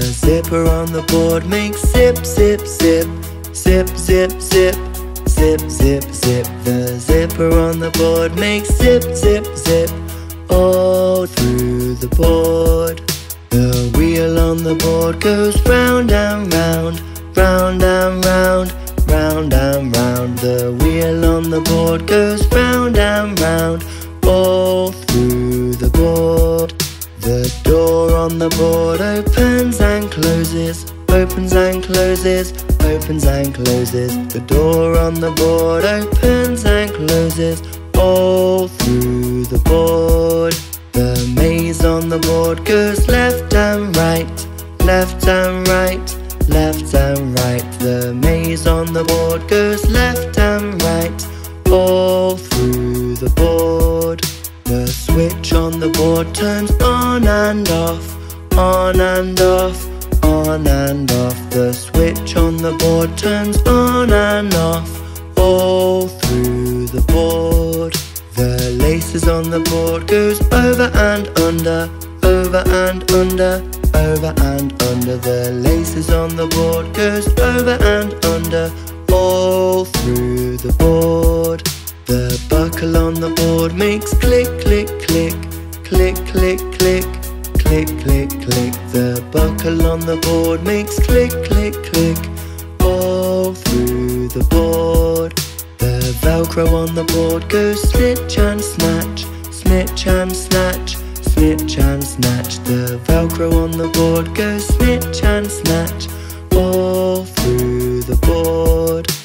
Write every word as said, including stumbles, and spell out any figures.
zipper on the board makes zip, zip, zip, zip, zip, zip, zip, zip, zip. The zipper on the board makes zip, zip, zip, all through the board. The wheel on the board goes round and round, round and round, round and round. The wheel on the board goes round and round, all through the board. The door on the board opens and closes, opens and closes, opens and closes. The door on the board opens and closes, all through the board. The maze on the board goes left and right, left and right, left and right. The maze on the board goes left and right, all through the board. The switch on the board turns on and off, on and off, on and off. The switch on the board turns on and off, all through the board. The laces on the board goes over and under, over and under, over and under. The laces on the board goes over and under, all through the board. The buckle on the board makes click, click, click, click, click, click, click, click, click. The buckle on the board makes click, click, click, all through the board. The Velcro on the board goes snitch and snatch, snitch and snatch, snitch and snatch. The Velcro on the board goes snitch and snatch, all through the board.